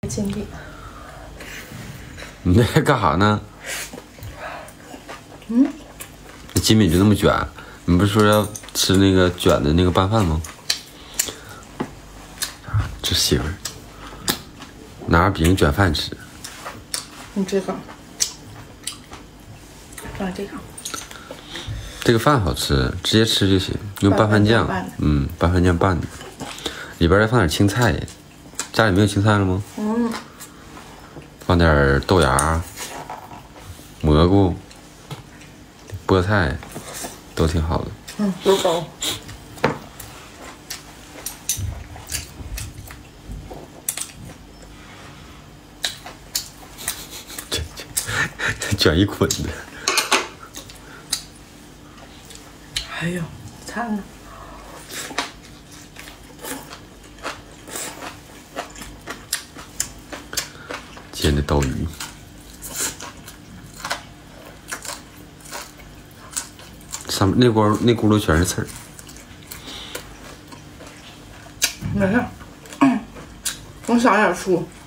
经历。 你在干啥呢？那金敏就那么卷，你不是说要吃那个卷的那个拌饭吗？这媳妇儿拿着饼卷饭吃。 你这个，放这个。 这个饭好吃，直接吃就行，用拌饭酱，拌饭酱拌的，里边再放点青菜。家里没有青菜了吗？放点豆芽、蘑菇、菠菜，都挺好的。 有狗。 卷一捆的。 哎呦，惨了！ 煎的刀鱼，上面那轱辘全是刺儿。 没事，我撒点醋。